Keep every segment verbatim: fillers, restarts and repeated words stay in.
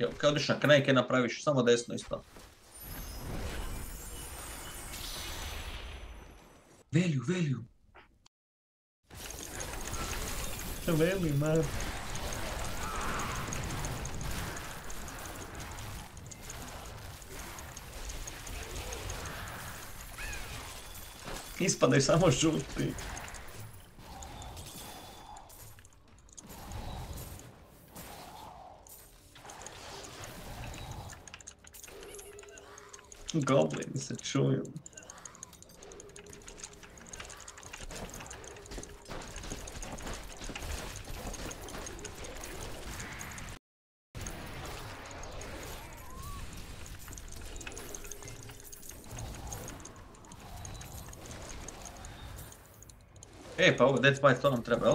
Kad odeš na knajke napraviš samo desno isto. Velju, velju. Veli, man. Ispadaju samo žuti. Goblini se čuju. E, pa ovo Dead Spite, to nam treba, jel?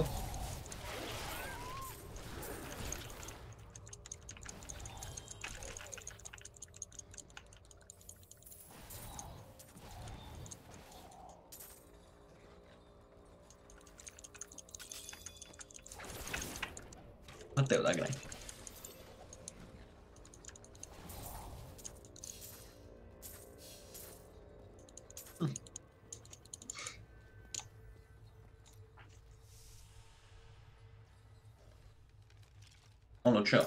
Mateo, da graj. Ono čeo.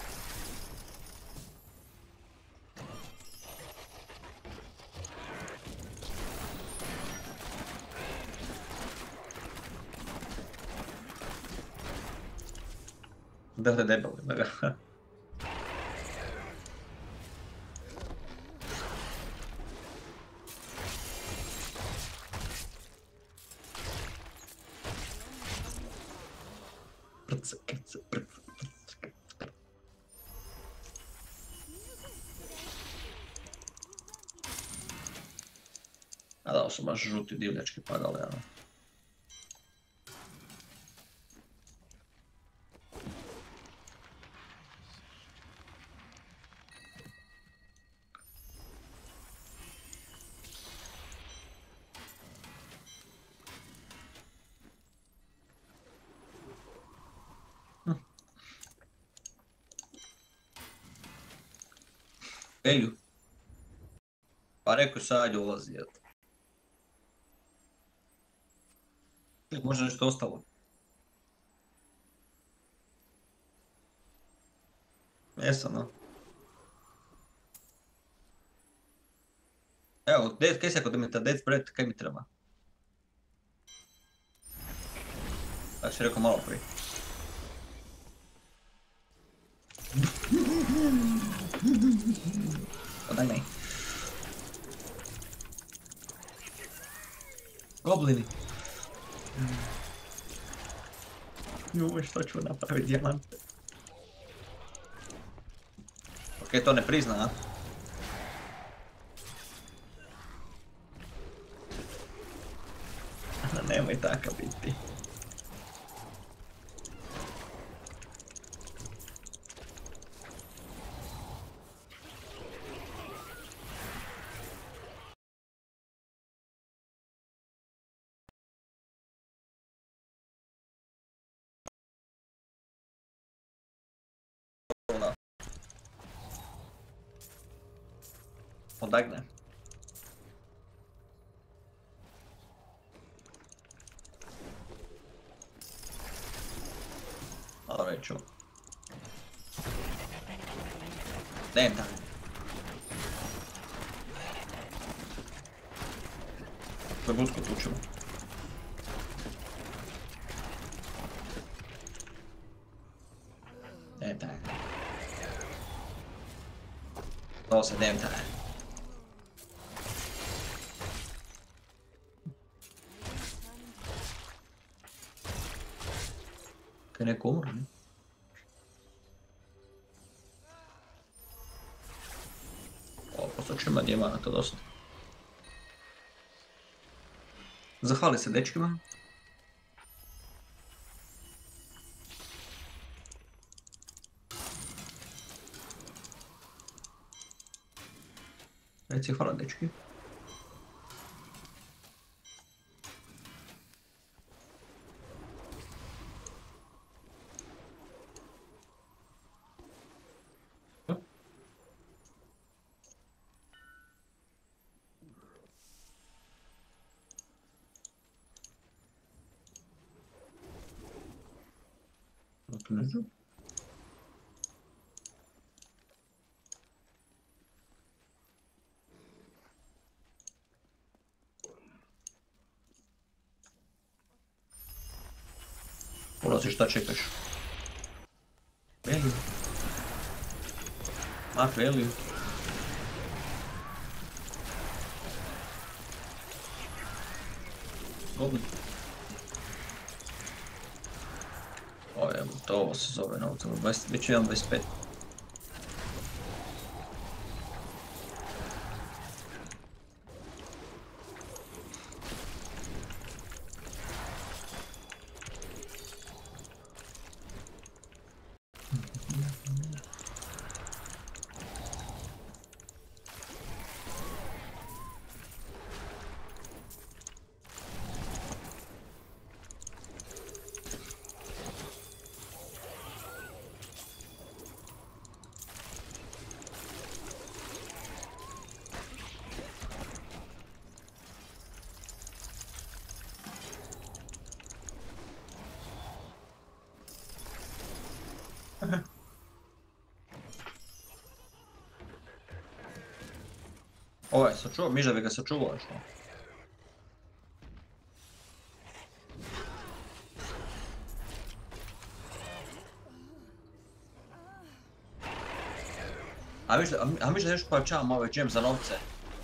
Da je debel, da ga. Prce, krce, prce, prce, krce. A da, ovo su baš žuti divljački padali, ano. Velju. Pa rekao sad ulazi, jel? Možda nešto ostalo. Jesam, no. Evo, kaj se ako da mi ta dead spread, kaj mi treba? Tako si rekao malo prije. O daj, daj. Goblini. Joj, što ću napraviti dijamante? Ok, to ne prizna, a? Nemoj takav biti. Odagne. Malo reću. Ne, da. Zabudsko tučemo. Ne, da. To se damn time. Kaj neko umro, ne? O, posto ću ima dijamata dosta. Zahvali se dečkima. Reci hvala dečki. blizu. Ulazi, šta čekaš? Veliju. Mak veliju. Goblin. O, evo, to ovo se zove na autobu. Već imam dvadeset pet. Ovo je sačuvao, miža bi ga sačuvao što? A miža, a miža još pojačavam ovaj džem za novce.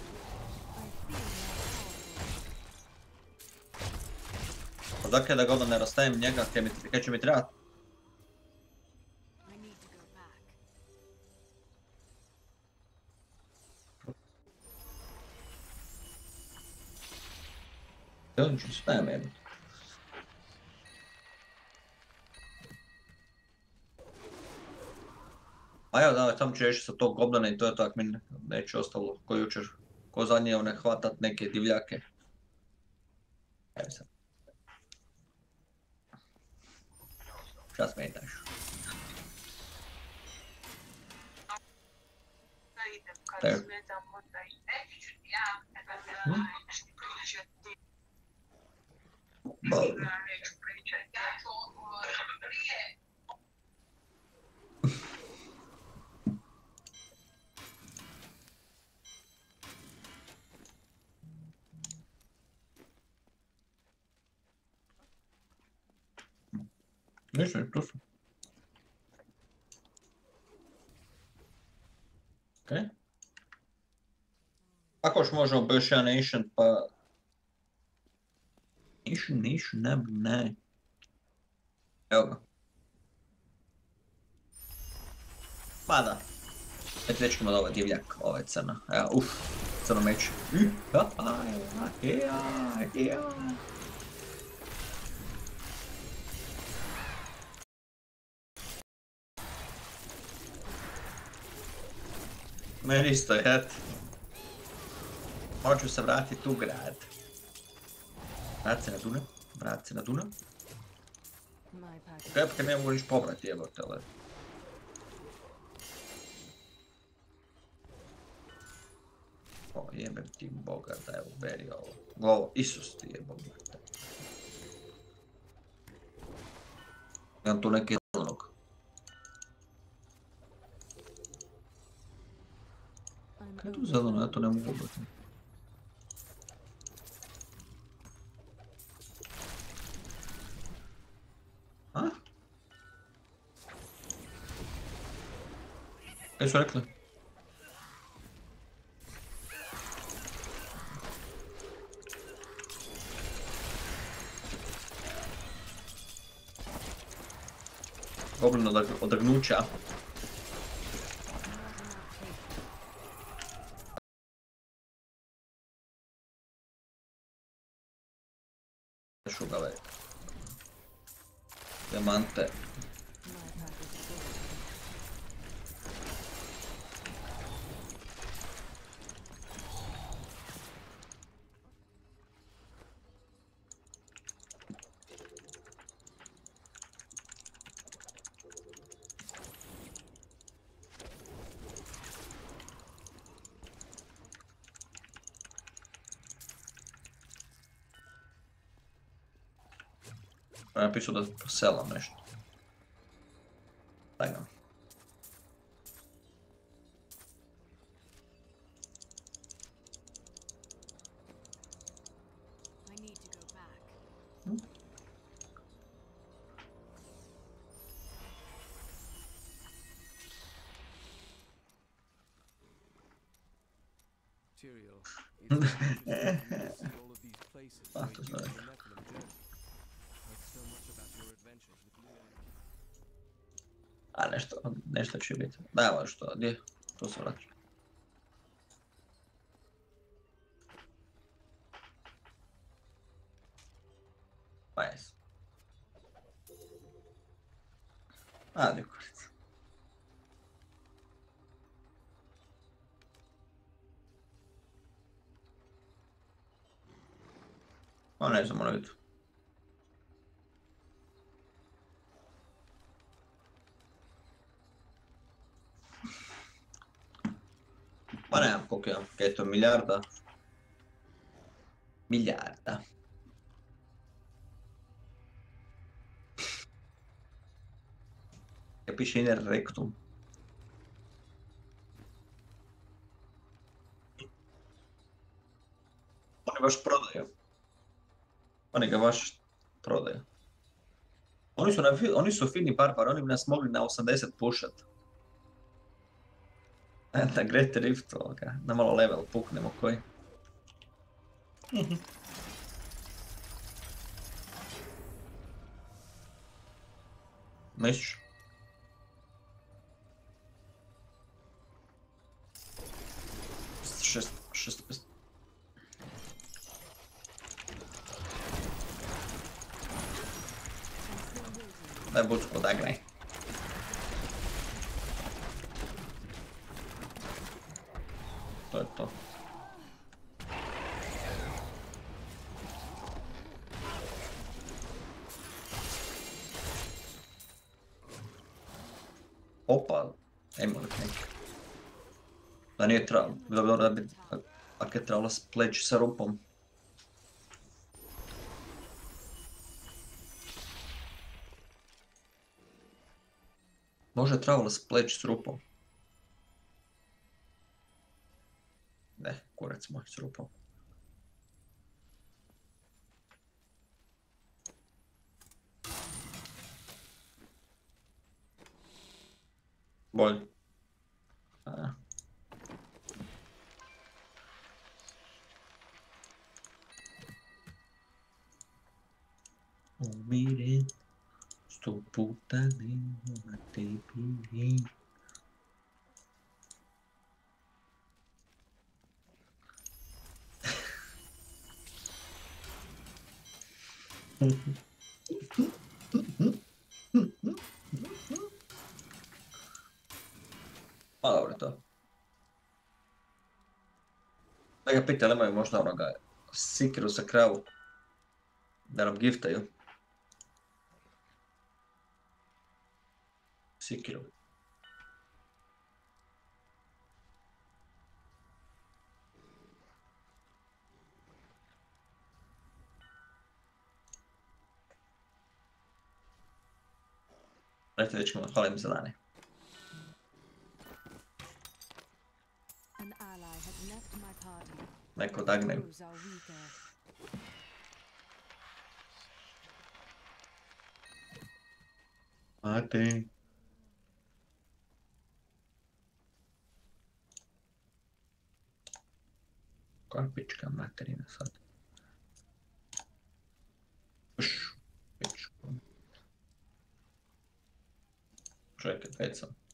Odakle da ga onda ne rastavim njega, kaj će mi trebati? Ja ću sve meni. A ja da, tam ću još sa tog goblina i to je tak mi neće ostalo ko jučer. Ko zadnje one hvatat neke divljake. Evo sad. Šta smetaš? Te. Hm? Ništa, tu su. Okej. Ako još možemo još jedan Ancient pa... Ancient, Ancient, ne, ne. Evo ga. Pa da. Eto već ćemo da ovaj divljak, ovaj crna. Evo, uff, crno meč. Meni isto, et. Morat ću se vratiti u grad. Vrat se na Dunav, vrat se na Dunav. Krepke ne mogu niš pobrati, jebote, ali... O, jebem ti Boga da je uberi ovo. Ovo, Isus ti je Boga. Imam tu neki zelenog. Kaj je tu zeleno? Ja to ne mogu ubati. A? Kaj su rekli? Goblin odrgnuća. Šugave. Diamante. Napisao da poselam nešto. Daj ga. A, to znam. A nešto, nešto će biti. Daj ovo što, gdje? Tu se vrati. Pa jes. A, gdje korica. O, ne znam, ono vidu. Pa nemam koliko imam, kaj je to, milijarda? Milijarda. Kaj piše inner rectum? Oni baš prodaju. Oni ga baš prodaju. Oni su, na, oni su fini barbar, oni bi nas mogli na osamdeset pušat. Na Great Rift ovoga, na malo level puknemo koji. Misliš? Šest, šest, šest. Daj bučku, odagraj. To je to. Opa, ima li neki. Da nije trebalo, dobro da bi, ako je trebalo spleći sa rupom. Možda je trebalo spleći s rupom. Ne, kurac moj s rupom. Bolje. A. Umiren, sto puta nema tebi. Pa dobro to. Da ga pita, ali imaju možda onoga sikiru sa kravu. Da nam giftaju. Sikiru. Rekte već ćemo, hvala im za dane. Neko dagne. Mate. Koja pička materina sad? Uš, pičku. Čekaj, već sam.